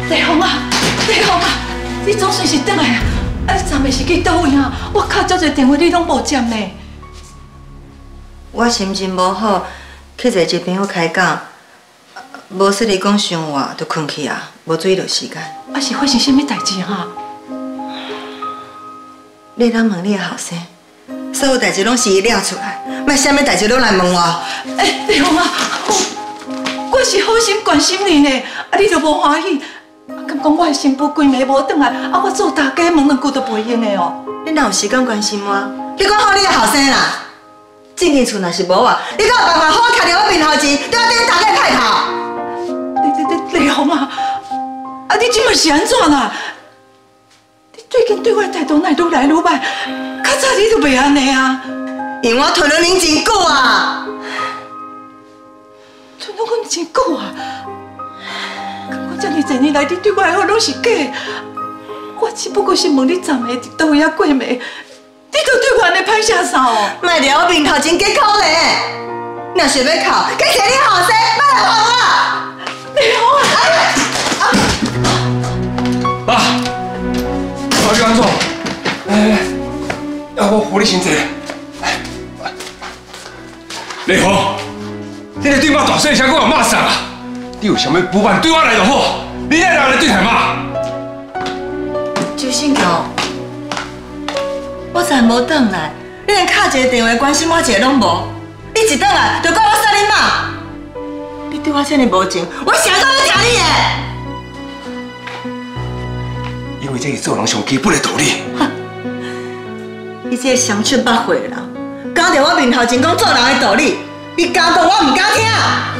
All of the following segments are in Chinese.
丽芳啊，丽芳啊，你总算是回来啊！啊，你昨暝是去倒位啊？我敲遮侪电话，你拢无接呢。 我心情无好，去找一朋友开讲，无说你讲伤晚，就困去啊，无注意到时间。 啊，是发生什么代志哈？ 你当问你的后生，所有代志拢是伊了出来，莫啥物代志拢来问我。 丽芳啊，我是好心关心你呢，啊，你就无欢喜。 敢讲我的新妇规暝无转来，啊！我做大家问两句都袂用的哦。 你哪有时间关心我？你管好你的后生啦！正经厝若是无我，你敢有办法好好徛伫我面头前，对我顶大家歹头？ 丽芳啊，啊！你即马是安怎啦？你最近对我的态度哪愈来愈歹？较早你都袂安尼啊？ 因为我吞了恁真久啊！ 吞了阮真久啊！ 这么多年来，你对我的好拢是假的。我只不过是问你昨暝伫倒位啊过暝，你就对我安尼歹势啥哦？ 莫伫我面头前假可怜，若想要哭，该谢你后生，莫来烦我。 丽芳啊！ 爸，你安怎？要我扶你先坐。丽芳，你咧对我大声声，我有骂啥啊？ 你有啥物不满对我来就好，你哪来对台骂？ 周信强，我昨无转来，你连敲一个电话关心我一个拢无，你一转来就怪我杀你妈，你对我这么无情，我啥都要听你的。 因为这是做人上基本的道理。 你这个相出八岁的人，讲到我面头前讲做人的道理，你敢讲我唔敢听？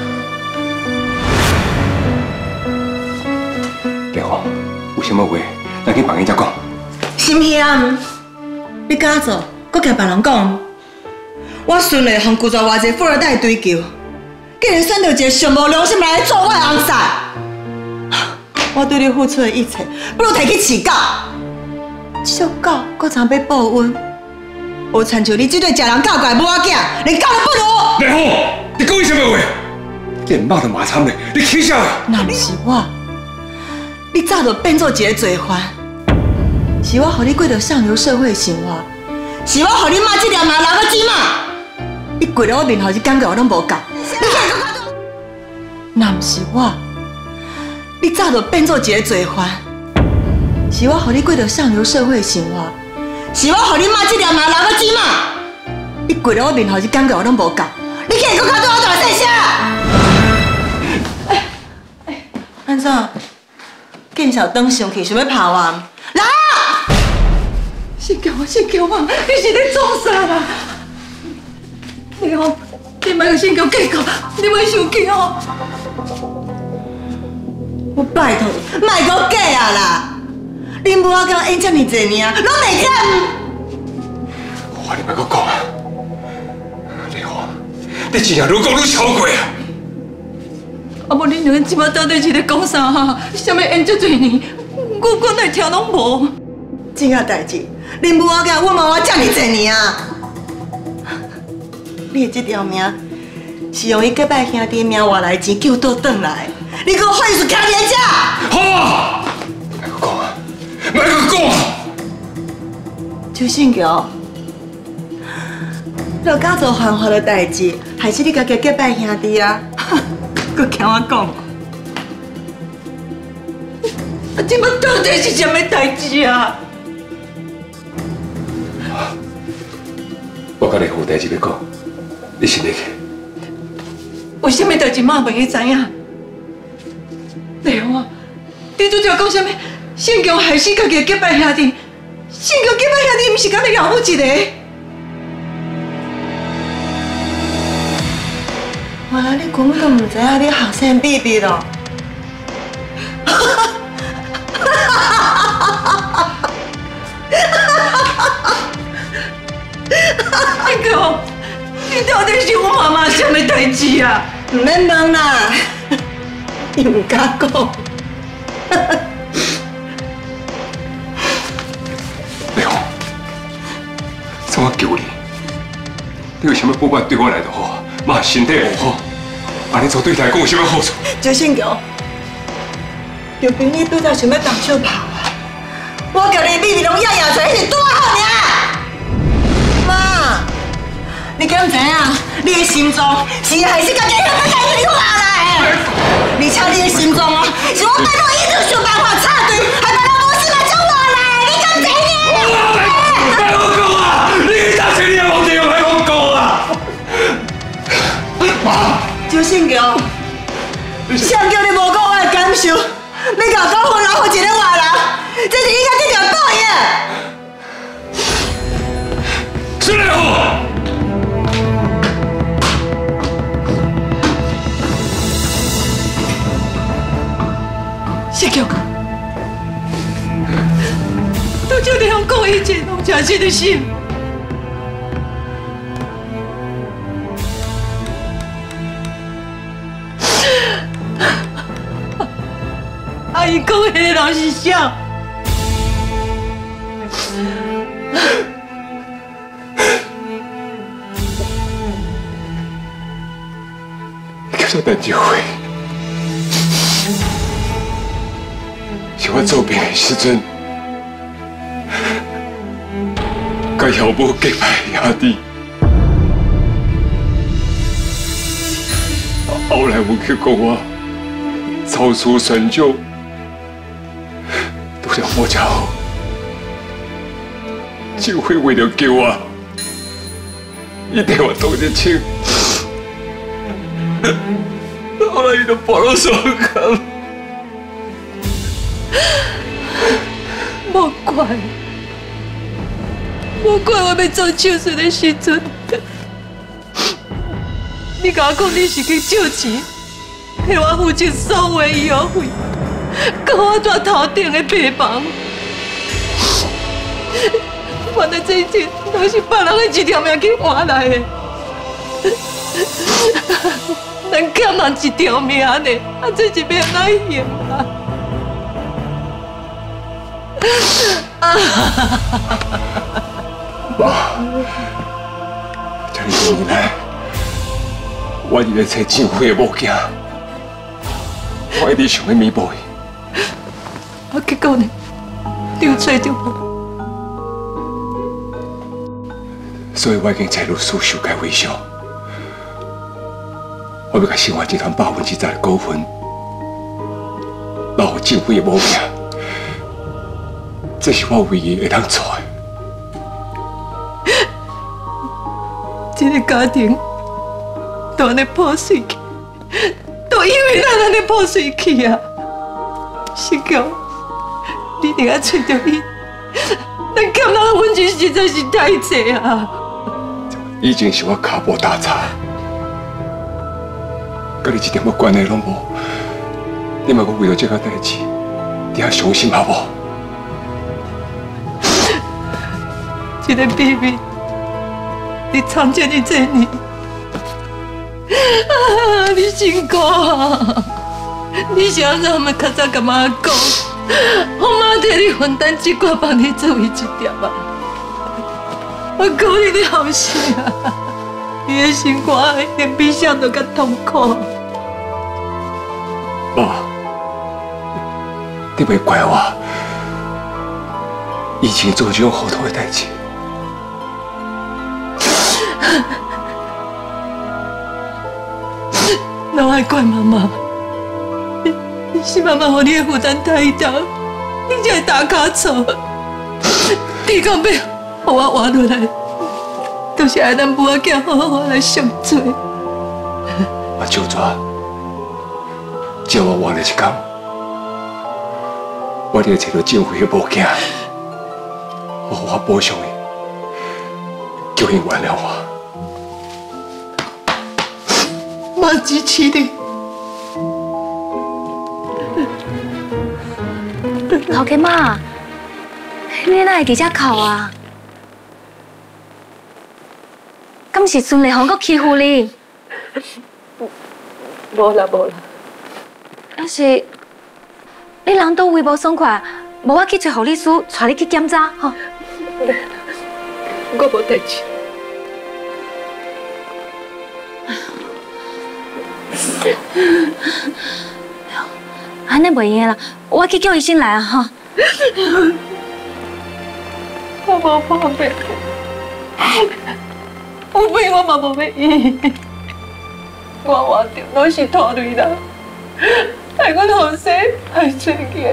丽芳，有啥物话，咱去房间再讲。 心险，你敢做，搁惊别人讲？我顺利互拒绝偌济富二代追求，竟然选到一个上无良心来做我的红婿。我对你付出的一切，不如摕去饲狗。这种狗，搁常要报恩。无亲像你这对食人狗怪母仔囝，连狗都不如。 丽芳，你讲什么话？你连骂都骂惨了，你起啥？ 那不是我。 你早就变做一个罪犯，是我互你过着上流社会的生活，是我互你妈这条马留个钱嘛？你跪在我面头前感觉我拢无够，你竟然搁我做？那不是我，你早就变做一个罪犯，是我互你过着上流社会的生活，是我互你妈这条马留个钱嘛？你跪在我面头前感觉我拢无够，你竟然搁对我大声声！安怎？ 见小灯上去，想要拍我？来啊！ 信强啊，信强啊，你是咧做啥啦？丽芳，你莫甲信强计较，你莫生气哦。 我拜托你，莫给我假啊啦！恁母仔甲演这么侪年，拢袂忝。 我你莫搁讲啊！丽芳，你真正愈讲愈超过啊！ 啊！无恁两个即摆到底是咧讲啥哈？啥物演这侪年，我哪会听拢无。 这个代志，恁母仔甲阮妈妈这么侪年啊！你的这条命是用伊结拜兄弟命换来钱救倒转来，你给我换出看人家！ 好啊！莫搁讲啊！莫搁讲啊！ 周信强，若敢做犯法的代志，害死你家己结拜兄弟啊！ 搁听我讲， 啊！即摆到底是啥物代志啊？ 我甲你有代志要讲，你先入去。 为什么代志妈袂去知影？丽芳啊，你拄则讲啥物？信强害死家己的结拜兄弟，信强结拜兄弟，毋是敢你老母一个？ 原来你根本都唔知影你后生秘密咯！ 信强，你到底是我妈妈啥物代志啊？ 唔免问啦，伊唔敢讲。 丽芳，这我求你，你有啥物不满对我来就好，妈身体无好，安尼做对你来讲有啥物好处？ 周信强， 就凭你拄则想要动手拍我，我叫你秘密拢压压出来，是拄好尔。妈，你敢知影？你的心脏是害死家己要家己活来的，而且你的心脏哦，是我拜托医生想办法插队，还把咱母亲来救活来，你敢知影？ 别我讲啊！你当初你也忘记用海我讲啊！妈， 周信强，谁叫你无讲我的感受？你甲我分老互一个外人，这是应该这条报应。 是来好。 信强，拄少你向讲一切，拢真心的心。阿姨讲迄个人是啥？ 叫做陈志辉，是我做兵的时阵，甲姚母结拜兄弟。后来有去讲我草书选酒，都了我家好，志辉为了救我，一定我当日请。后来伊就跑到山坑。 莫怪我要做手术的时阵，你甲我讲你是去借钱，替我付清所有的医药费，甲我带头顶的病房。原来这一切都是别人的一条命去换来的。咱欠人一条命呢，这是要哪行啊？ 妈，这2年来，我一直找正辉的物件，我一直想要弥补伊。 结果呢？你有找到无？ 所以我已经找律师修改赔偿。我要甲新华集团100%的股份，留予正辉的物件，这是我唯一会当做的。 这个家庭都安尼破碎去，都因为咱安尼破碎去啊！信强，你一定要找到伊，咱欠人的温情实在是太济啊！ 以前是我脚步打岔。甲你一点关系拢无，你莫讲为了这个代志，你还伤心好无？ 这个秘密，你藏这么多年，你辛苦啊！你是安怎么较早甲妈讲？我妈替你分担这块，帮你做为一点啊！我鼓励你后生啊！你的生活一定比啥都较痛苦。 妈，你袂怪我，以前做这种糊涂的代志。 拢爱怪妈妈，是妈妈让你的负担太大，你才会打卡错。你讲要让我活落来？都是爱咱母仔囝好好来相做。 我就抓，只要我活了一天，我就找到正辉的物件，我补偿伊，叫伊原谅我。 妈支持你。 头家妈，你哪会伫遮哭啊？敢是孙丽红阁欺负你？ 无啦无啦， 要是你人都胃无爽快，无我去找护理师，带你去检查吼。 我无代志。 安安尼袂用啦，我去叫医生来啊哈。 我无破病，有病我嘛无要医。我活着拢是拖累人，害阮后生害做孽。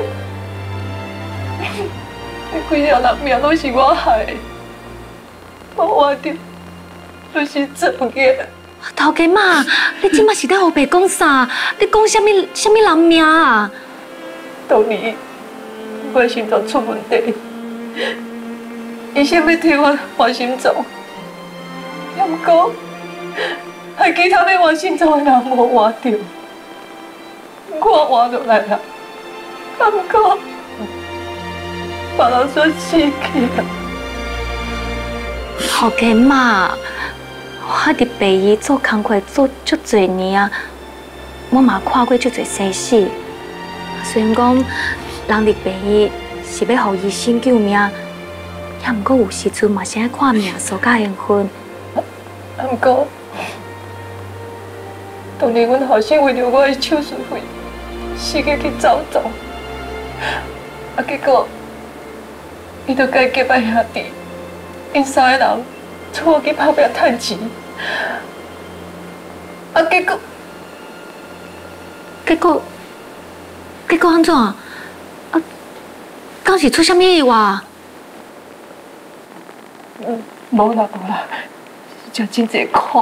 规条人命拢是我害的，我活着都是做孽。 头家妈，你即马是在胡白讲啥？你讲什么人命啊？ 当年我心脏出问题，医生要替我换心脏，也毋过还其他要换心脏的人无换到，我换落来啦。也毋过别人煞死去啦。 头家妈，我伫北医做工课做足侪年啊，我嘛看过足侪生死。虽然讲人伫北医是要互医生救命，也毋过有时阵嘛是爱看命数甲缘分。 毋过，当年阮后生为着我的手术费，死去去走走，结果伊就甲伊结拜兄弟，因三个人带我去打拼趁钱， 结果安怎？敢是出啥物意外？ 无啦，食真济苦。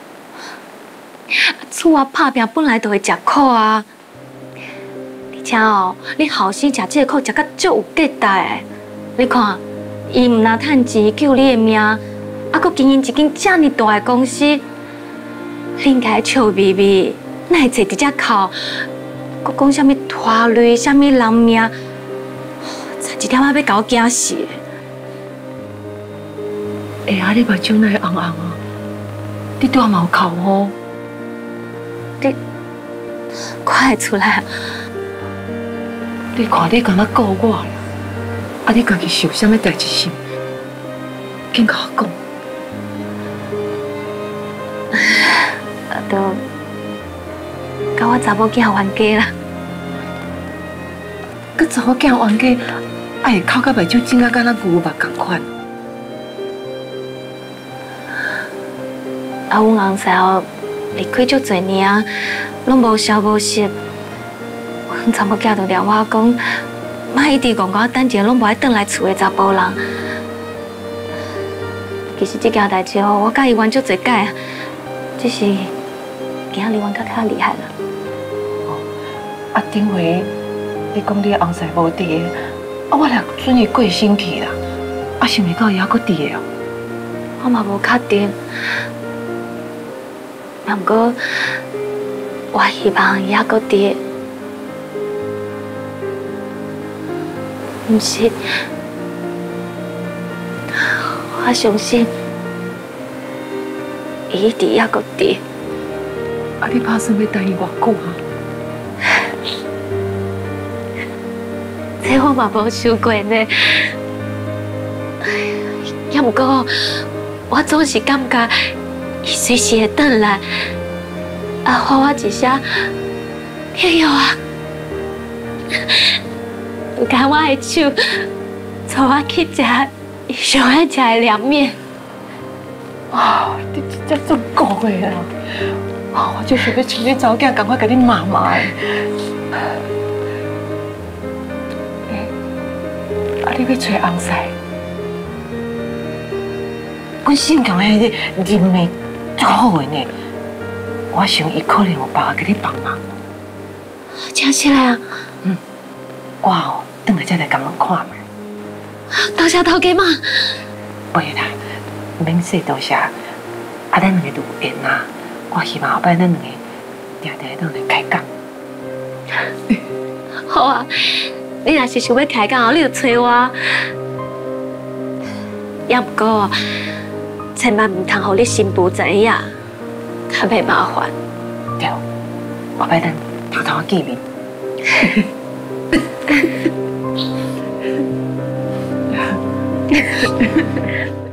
厝啊拍拼本来就会食苦啊，而且哦，你后生食这个苦食甲足有价值的。你看，伊毋但趁钱救你的命，还佫经营一间这么大的公司，你应该笑眯眯，哪会坐伫遮哭？佫讲啥物拖累啥物人命，差一点仔要甲我惊死。 啊，你目睭哪会红红啊？你对我嘛有哭哦？ 你看会出来啊？ 你看你敢若顾我啦？你家己是有啥物代志心？紧甲我讲。 都甲我查某囝冤家啦。 佮查某囝冤家，会哭甲目睭肿啊，敢若牛目共款。 阮翁婿哦，离开足侪年啊，拢无消无息。阮查某囝就掠我讲，莫一直讲我等一下拢无爱转来厝的查甫人。其实这件代志哦，我甲伊冤足侪解，只是今仔日冤较较厉害啦。 顶回你讲你翁婿无伫的，我俩准伊过身去啦，是毋是到伊还佫伫的哦？ 我嘛无确定。不过，我希望伊还佫伫。毋是，我相信伊一直还佫伫。 你打算要等伊偌久啊？ 这我嘛无想过呢。也毋过，我总是感觉。伊随时会转来，还我一声“朋友啊”，牵我的手，带我去食伊上爱食的凉面。 你真正足顾的啦！我就想要请你查某囝赶快甲你骂骂的。你要找翁婿？阮姓强的人命。足好的呢，我想伊可能有办法给你帮忙。 真是来啊！ 我等下再来甲侬看卖。 多谢头家妈。 不会啦，免说多谢。咱两个就有缘啊！我希望后摆咱两个定定都能开讲。 好啊，你若是想要开讲，你就找我。也不过。千万唔通，互你新妇知影，较袂麻烦。 对，后摆咱偷偷见面。